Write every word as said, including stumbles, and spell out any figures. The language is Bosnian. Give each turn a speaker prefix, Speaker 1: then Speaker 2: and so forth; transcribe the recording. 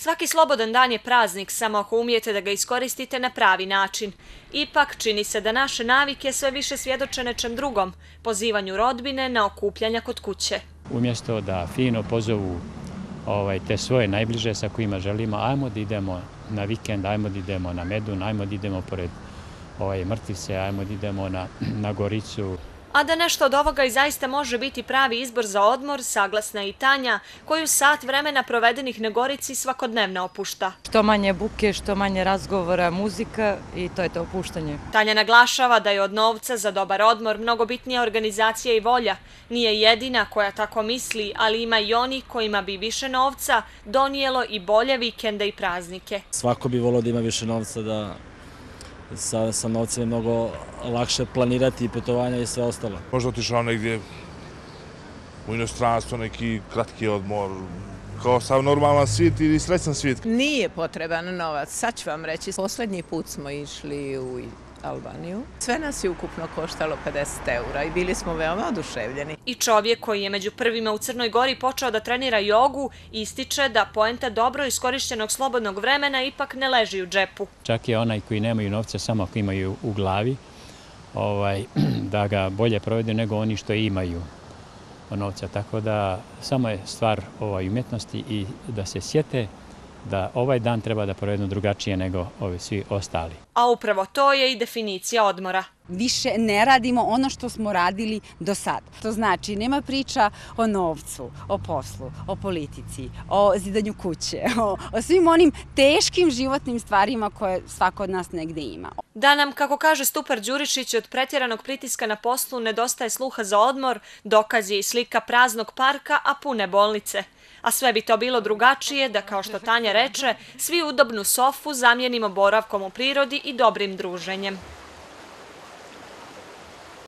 Speaker 1: Svaki slobodan dan je praznik, samo ako umijete da ga iskoristite na pravi način. Ipak, čini se da naše navike sve više svjedoče nečem drugom, pozivanju rodbine na okupljanja kod kuće.
Speaker 2: Umjesto da fino pozovu ovaj, te svoje najbliže sa kojima želimo, ajmo da idemo na vikend, ajmo da idemo na Medun, ajmo da idemo pored ovaj, Mrtice, ajmo da idemo na, na Goricu.
Speaker 1: A da nešto od ovoga i zaista može biti pravi izbor za odmor, saglasna je i Tanja, koju sat vremena provedenih na Gorici svakodnevno opušta.
Speaker 3: Što manje buke, što manje razgovora, muzika i to je to opuštanje.
Speaker 1: Tanja naglašava da je od novca za dobar odmor mnogo bitnija organizacija i volja. Nije jedina koja tako misli, ali ima i oni kojima bi više novca donijelo i bolje vikende i praznike.
Speaker 4: Svako bi volio da ima više novca, da sa, sa novcem je mnogo lakše planirati putovanja i sve ostalo.
Speaker 5: Možda otišao negdje u inostranstvo, neki kratki odmor, kao sav normalan svijet ili srećan svijet.
Speaker 6: Nije potreban novac, sad ću vam reći. Posljednji put smo išli u Albaniju. Sve nas je ukupno koštalo pedeset eura i bili smo veoma oduševljeni.
Speaker 1: I čovjek koji je među prvima u Crnoj Gori počeo da trenira jogu ističe da poenta dobro iskorišćenog slobodnog vremena ipak ne leži u džepu.
Speaker 2: Čak je onaj koji nemaju novca, samo ako imaju u glavi, ovaj, da ga bolje provedu nego oni što imaju novca. Tako da samo je stvar ovaj, umjetnosti i da se sjete da ovaj dan treba da provedemo drugačije nego ovi svi ostali.
Speaker 1: A upravo to je i definicija odmora.
Speaker 7: Više ne radimo ono što smo radili do sad. To znači, nema priča o novcu, o poslu, o politici, o zidanju kuće, o, o svim onim teškim životnim stvarima koje svako od nas negde ima.
Speaker 1: Da nam, kako kaže Stupar Đurišić, od pretjeranog pritiska na poslu nedostaje sluha za odmor, dokaz je i slika praznog parka, a pune bolnice. A sve bi to bilo drugačije da, kao što Tanja reče, svi udobnu sofu zamijenimo boravkom u prirodi i dobrim druženjem.